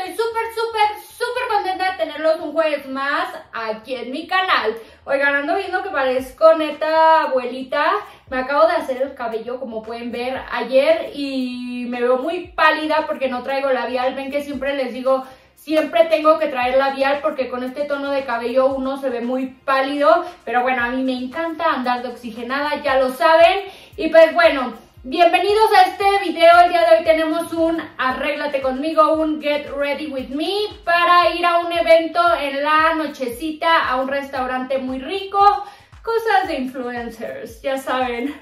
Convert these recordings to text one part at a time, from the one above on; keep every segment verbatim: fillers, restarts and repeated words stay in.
estoy súper, súper, súper contenta de tenerlos un jueves más aquí en mi canal. Oigan, ando viendo que parezco neta abuelita. Me acabo de hacer el cabello, como pueden ver, ayer y me veo muy pálida porque no traigo labial. Ven que siempre les digo, siempre tengo que traer labial porque con este tono de cabello uno se ve muy pálido. Pero bueno, a mí me encanta andar de oxigenada, ya lo saben. Y pues bueno, bienvenidos a este video. El día de hoy tenemos un arréglate conmigo, un get ready with me para ir a un evento en la nochecita a un restaurante muy rico. Cosas de influencers, ya saben.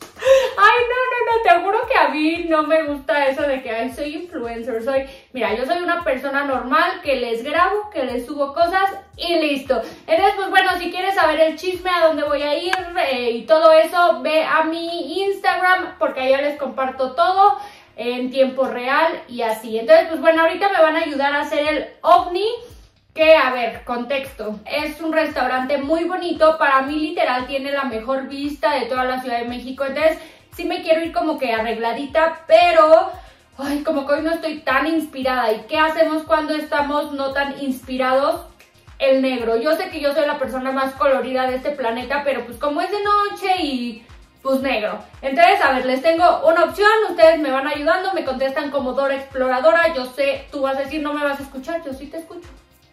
Ay, no, no, no, te juro que a mí no me gusta eso de que ay, soy influencer, soy, mira, yo soy una persona normal que les grabo, que les subo cosas y listo. Entonces, pues bueno, si quieres saber el chisme, a dónde voy a ir eh, y todo eso, ve a mi Instagram porque allá les comparto todo en tiempo real y así. Entonces, pues bueno, ahorita me van a ayudar a hacer el ovni. Que, a ver, contexto, es un restaurante muy bonito, para mí literal tiene la mejor vista de toda la Ciudad de México, entonces sí me quiero ir como que arregladita, pero, ay, como que hoy no estoy tan inspirada. ¿Y qué hacemos cuando estamos no tan inspirados? El negro. Yo sé que yo soy la persona más colorida de este planeta, pero pues como es de noche y pues negro. Entonces, a ver, les tengo una opción, ustedes me van ayudando, me contestan como Dora Exploradora, yo sé, tú vas a decir no me vas a escuchar, yo sí te escucho.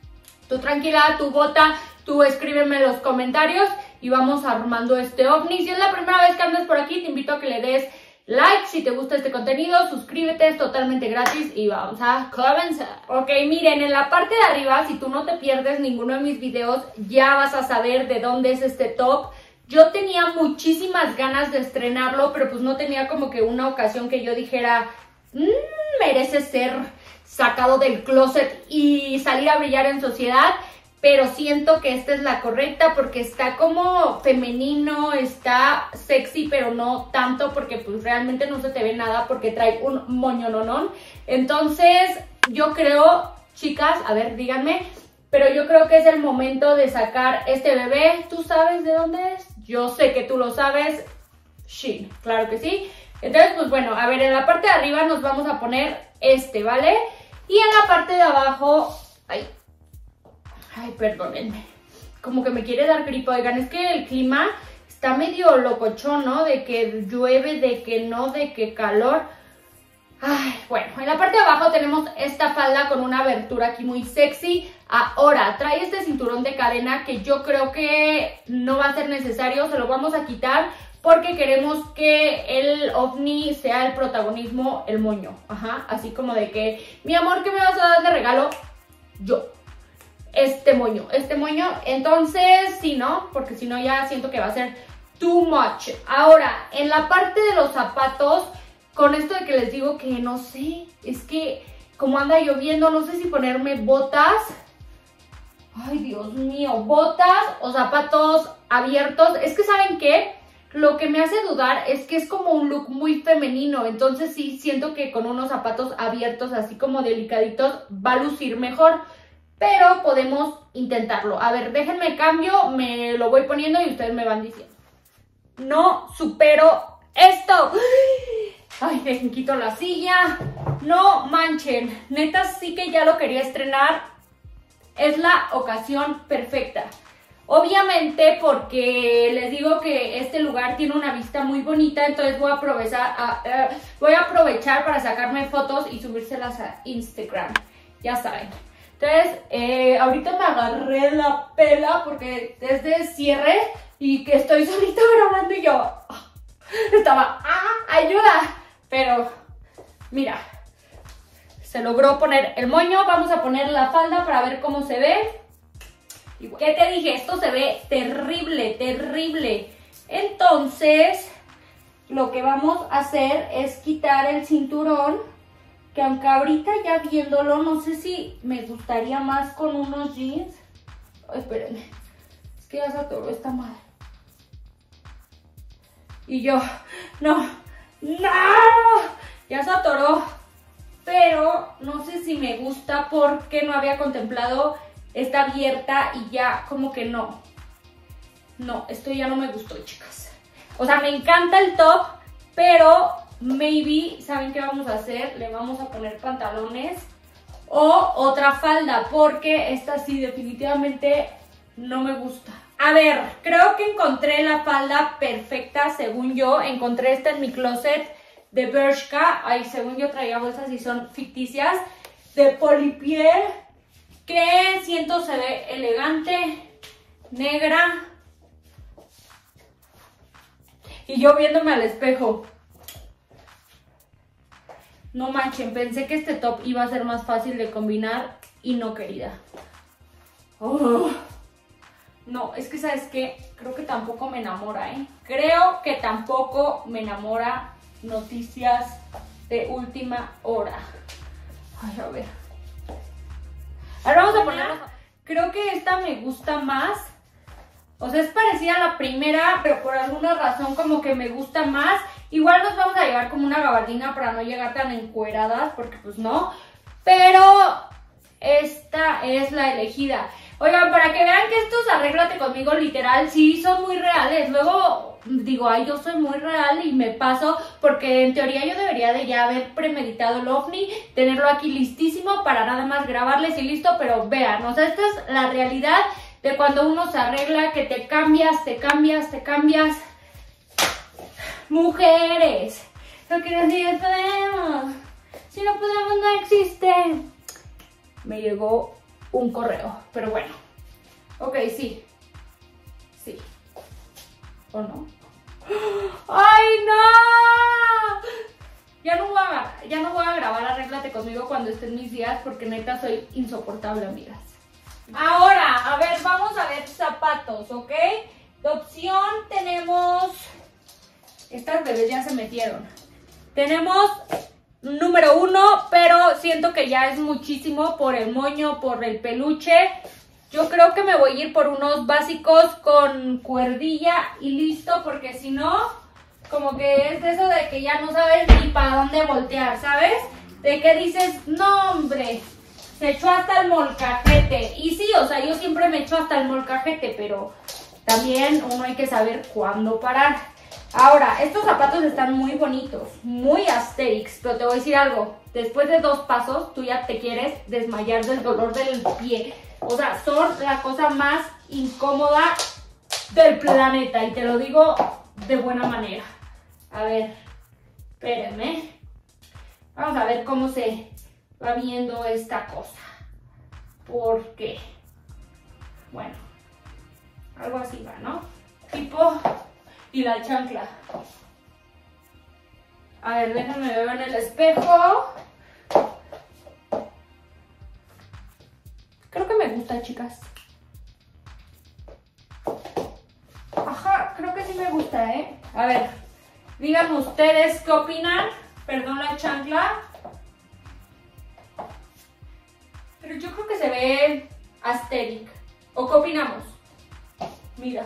Tú tranquila, tú vota, tú escríbeme en los comentarios y vamos armando este ovni. Si es la primera vez que andas por aquí, te invito a que le des like si te gusta este contenido, suscríbete, es totalmente gratis y vamos a comenzar. Ok, miren, en la parte de arriba, si tú no te pierdes ninguno de mis videos, ya vas a saber de dónde es este top. Yo tenía muchísimas ganas de estrenarlo, pero pues no tenía como que una ocasión que yo dijera, mmm, merece ser sacado del closet y salir a brillar en sociedad, pero siento que esta es la correcta porque está como femenino, está sexy, pero no tanto porque pues realmente no se te ve nada porque trae un moñononón. Entonces yo creo, chicas, a ver, díganme, pero yo creo que es el momento de sacar este bebé. ¿Tú sabes de dónde es? Yo sé que tú lo sabes. Shein, claro que sí. Entonces, pues bueno, a ver, en la parte de arriba nos vamos a poner este, ¿vale? Y en la parte de abajo, ay, ay, perdónenme, como que me quiere dar gripa. Oigan, es que el clima está medio locochón, ¿no? De que llueve, de que no, de que calor. Ay, bueno, en la parte de abajo tenemos esta falda con una abertura aquí muy sexy. Ahora, trae este cinturón de cadena que yo creo que no va a ser necesario, se lo vamos a quitar porque queremos que el ovni sea el protagonismo, el moño. Ajá, así como de que, mi amor, ¿qué me vas a dar de regalo? Yo. Este moño, este moño. Entonces, sí, ¿no? Porque si no ya siento que va a ser too much. Ahora, en la parte de los zapatos, con esto de que les digo que no sé, es que como anda lloviendo, no sé si ponerme botas. Ay, Dios mío, botas o zapatos abiertos. Es que, ¿saben qué? Lo que me hace dudar es que es como un look muy femenino, entonces sí siento que con unos zapatos abiertos así como delicaditos va a lucir mejor, pero podemos intentarlo. A ver, déjenme cambio, me lo voy poniendo y ustedes me van diciendo. No supero esto. Ay, dejen quito la silla. No manchen, neta sí que ya lo quería estrenar. Es la ocasión perfecta. Obviamente porque les digo que este lugar tiene una vista muy bonita, entonces voy a aprovechar, a, uh, voy a aprovechar para sacarme fotos y subírselas a Instagram, ya saben. Entonces, eh, ahorita me agarré la pela porque es de cierre y que estoy solita grabando y yo oh, estaba, ¡ah, ayuda! Pero, mira, se logró poner el moño, vamos a poner la falda para ver cómo se ve. ¿Qué te dije? Esto se ve terrible, terrible. Entonces, lo que vamos a hacer es quitar el cinturón, que aunque ahorita ya viéndolo, no sé si me gustaría más con unos jeans. Oh, espérenme, es que ya se atoró esta madre. Y yo, no, no, ya se atoró. Pero no sé si me gusta porque no había contemplado. Está abierta y ya como que no. No, esto ya no me gustó, chicas. O sea, me encanta el top, pero maybe, ¿saben qué vamos a hacer? Le vamos a poner pantalones o otra falda, porque esta sí definitivamente no me gusta. A ver, creo que encontré la falda perfecta según yo. Encontré esta en mi closet de Bershka. Ay, según yo traía bolsas y son ficticias. De polipiel, que siento se ve elegante, negra. Y yo viéndome al espejo. No manchen, pensé que este top iba a ser más fácil de combinar y no, querida. Oh. No, es que ¿sabes qué? Creo que tampoco me enamora, ¿eh? Creo que tampoco me enamora noticias de última hora. Ay, a ver. Ahora vamos a ponerla. Creo que esta me gusta más. O sea, es parecida a la primera, pero por alguna razón como que me gusta más. Igual nos vamos a llevar como una gabardina para no llegar tan encueradas, porque pues no. Pero esta es la elegida. Oigan, para que vean que estos Arréglate Conmigo literal sí son muy reales. Luego digo, ay, yo soy muy real y me paso, porque en teoría yo debería de ya haber premeditado el ovni, tenerlo aquí listísimo para nada más grabarles y listo, pero vean, o sea, esta es la realidad de cuando uno se arregla, que te cambias, te cambias, te cambias. Mujeres, lo que decir podemos, si no podemos no existe. Me llegó un correo, pero bueno. Ok, sí. Sí. ¿O no? ¡Ay, no! Ya no voy a, ya no voy a grabar Arréglate Conmigo cuando estén mis días, porque neta soy insoportable, amigas. Ahora, a ver, vamos a ver zapatos, ¿ok? De opción tenemos... Estas bebés ya se metieron. Tenemos número uno, pero siento que ya es muchísimo por el moño, por el peluche. Yo creo que me voy a ir por unos básicos con cuerdilla y listo, porque si no, como que es eso de que ya no sabes ni para dónde voltear, ¿sabes? De que dices, no hombre, se echó hasta el molcajete. Y sí, o sea, yo siempre me echo hasta el molcajete, pero también uno hay que saber cuándo parar. Ahora, estos zapatos están muy bonitos, muy Asterix, pero te voy a decir algo. Después de dos pasos, tú ya te quieres desmayar del dolor del pie. O sea, son la cosa más incómoda del planeta, y te lo digo de buena manera. A ver, espérenme. Vamos a ver cómo se va viendo esta cosa. ¿Por qué? Bueno, algo así va, ¿no? Tipo... Y la chancla. A ver, déjenme ver en el espejo. Creo que me gusta, chicas. Ajá, creo que sí me gusta, ¿eh? A ver, díganme ustedes qué opinan. Perdón la chancla. Pero yo creo que se ve Asterix. ¿O qué opinamos? Mira.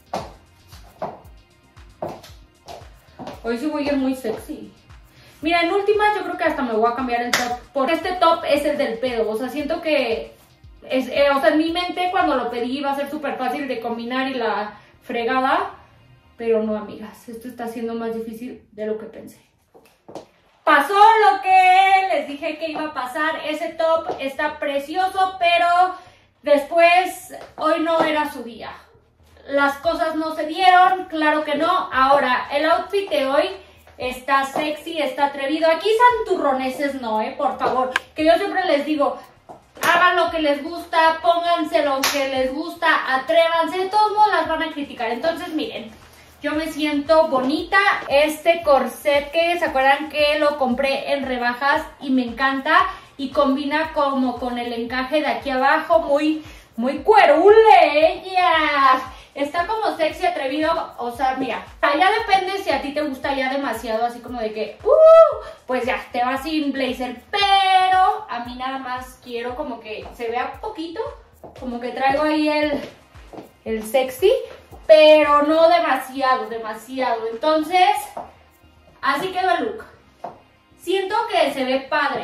Hoy sí voy a ir muy sexy. Mira, en últimas yo creo que hasta me voy a cambiar el top, porque este top es el del pedo. O sea, siento que, es, eh, o sea, en mi mente cuando lo pedí iba a ser súper fácil de combinar y la fregada. Pero no, amigas, esto está siendo más difícil de lo que pensé. Pasó lo que les dije que iba a pasar. Ese top está precioso, pero después, hoy no era su día. Las cosas no se dieron, claro que no. Ahora, el outfit de hoy está sexy, está atrevido. Aquí santurroneses no, eh, por favor. Que yo siempre les digo, hagan lo que les gusta, pónganse lo que les gusta, atrévanse. De todos modos las van a criticar. Entonces, miren, yo me siento bonita. Este corset que se acuerdan que lo compré en rebajas y me encanta. Y combina como con el encaje de aquí abajo, muy, muy cuerule ella. Está como sexy, atrevido, o sea, mira, ya depende si a ti te gusta ya demasiado, así como de que, uh, pues ya, te vas sin blazer, pero a mí nada más quiero como que se vea poquito, como que traigo ahí el, el sexy, pero no demasiado, demasiado. Entonces, así quedó el look. Siento que se ve padre.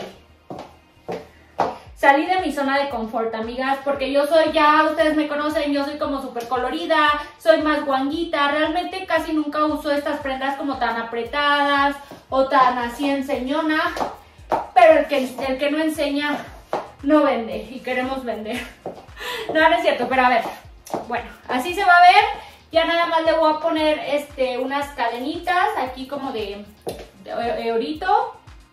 Salí de mi zona de confort, amigas, porque yo soy ya, ustedes me conocen, yo soy como súper colorida, soy más guanguita. Realmente casi nunca uso estas prendas como tan apretadas o tan así enseñona. Pero el que, el que no enseña, no vende y queremos vender. No, no es cierto, pero a ver, bueno, así se va a ver. Ya nada más le voy a poner este, unas cadenitas aquí como de, de orito,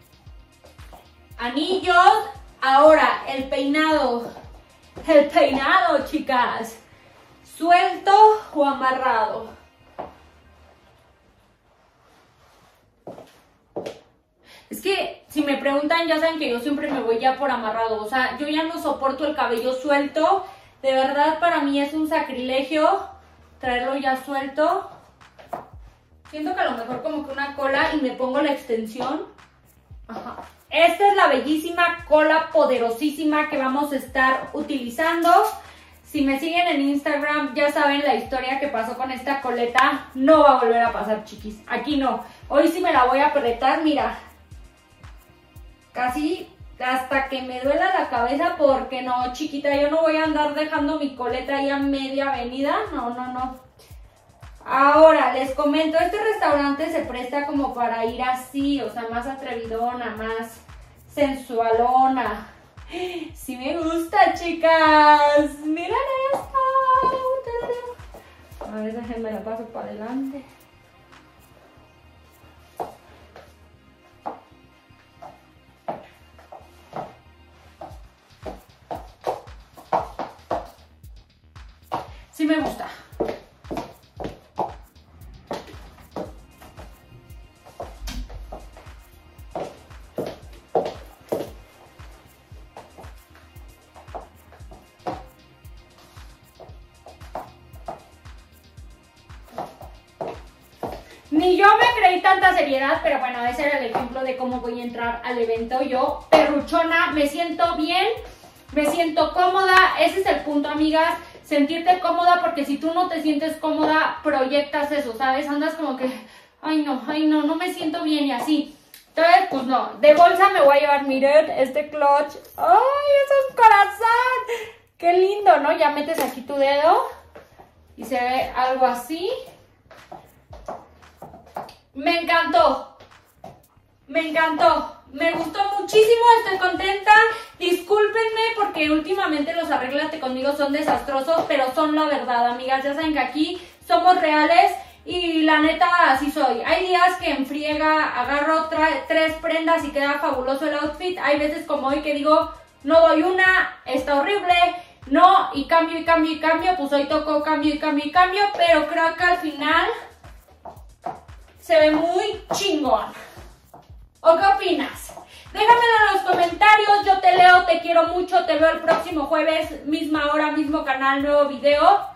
anillos. Ahora, el peinado, el peinado, chicas, ¿suelto o amarrado? Es que si me preguntan, ya saben que yo siempre me voy ya por amarrado. O sea, yo ya no soporto el cabello suelto. De verdad, para mí es un sacrilegio traerlo ya suelto. Siento que a lo mejor como que una cola y me pongo la extensión. Ajá. Esta es la bellísima cola poderosísima que vamos a estar utilizando. Si me siguen en Instagram ya saben la historia que pasó con esta coleta. No va a volver a pasar, chiquis. Aquí no. Hoy sí me la voy a apretar, mira. Casi hasta que me duela la cabeza porque no, chiquita, yo no voy a andar dejando mi coleta ahí a media avenida. No, no, no. Ahora, les comento, este restaurante se presta como para ir así, o sea, más atrevidona, más sensualona. Sí me gusta, chicas. Miren esto. A ver, déjenme la paso para adelante. Sí me gusta. Ni yo me creí tanta seriedad, pero bueno, ese era el ejemplo de cómo voy a entrar al evento. Yo, perruchona, me siento bien, me siento cómoda. Ese es el punto, amigas, sentirte cómoda, porque si tú no te sientes cómoda, proyectas eso, ¿sabes? Andas como que, ay no, ay no, no me siento bien y así. Entonces, pues no, de bolsa me voy a llevar, miren, este clutch. ¡Ay, eso es corazón! ¡Qué lindo!, ¿no? Ya metes aquí tu dedo y se ve algo así. Me encantó, me encantó, me gustó muchísimo, estoy contenta. Discúlpenme porque últimamente los arréglate conmigo son desastrosos, pero son la verdad, amigas. Ya saben que aquí somos reales y la neta así soy. Hay días que en friega agarro tres prendas y queda fabuloso el outfit. Hay veces como hoy que digo, no doy una, está horrible, no, y cambio y cambio y cambio. Pues hoy tocó cambio y cambio y cambio, pero creo que al final se ve muy chingón. ¿O qué opinas? Déjamelo en los comentarios, yo te leo, te quiero mucho, te veo el próximo jueves, misma hora, mismo canal, nuevo video.